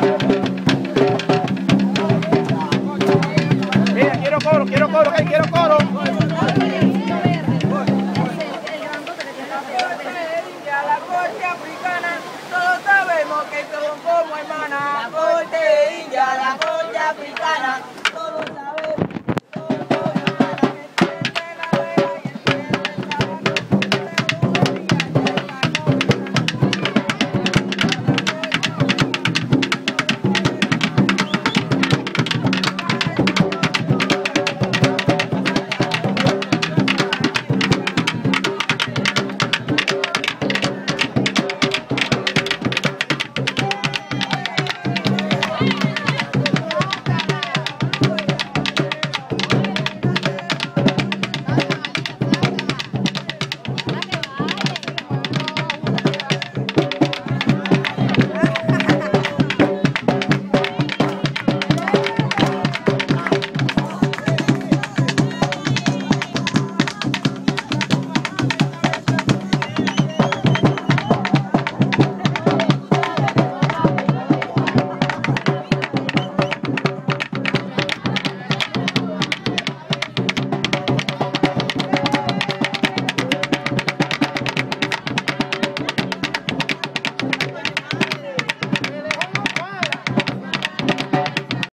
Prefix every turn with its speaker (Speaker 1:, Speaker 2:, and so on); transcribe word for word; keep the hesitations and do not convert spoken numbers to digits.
Speaker 1: Mira, quiero coro, quiero coro, que quiero coro.
Speaker 2: La corte africana, todos sabemos que son como hermanas. La corte india, la corte africana.